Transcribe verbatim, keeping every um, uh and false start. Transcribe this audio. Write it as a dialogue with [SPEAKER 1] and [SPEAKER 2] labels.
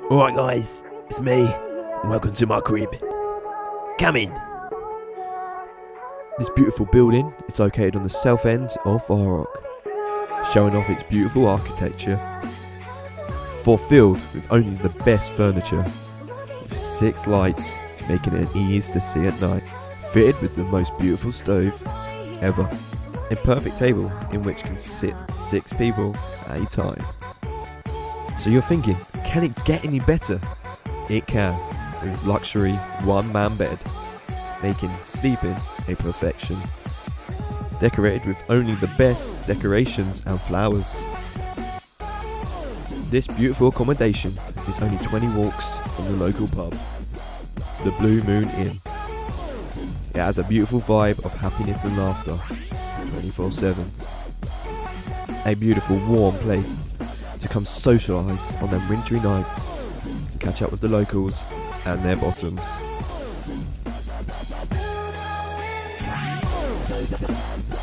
[SPEAKER 1] Alright guys, it's me, and welcome to my crib. Come in.
[SPEAKER 2] This beautiful building is located on the south end of Far Rock, showing off its beautiful architecture, fulfilled with only the best furniture, with six lights making it an ease to see at night, fitted with the most beautiful stove ever, a perfect table in which can sit six people at a time. So you're thinking, can it get any better? It can, with its luxury one-man bed, making sleeping a perfection. Decorated with only the best decorations and flowers. This beautiful accommodation is only twenty walks from the local pub, the Blue Moon Inn. It has a beautiful vibe of happiness and laughter, twenty-four seven. A beautiful warm place to come socialise on them wintry nights, catch up with the locals and their bottoms.
[SPEAKER 3] Thank you.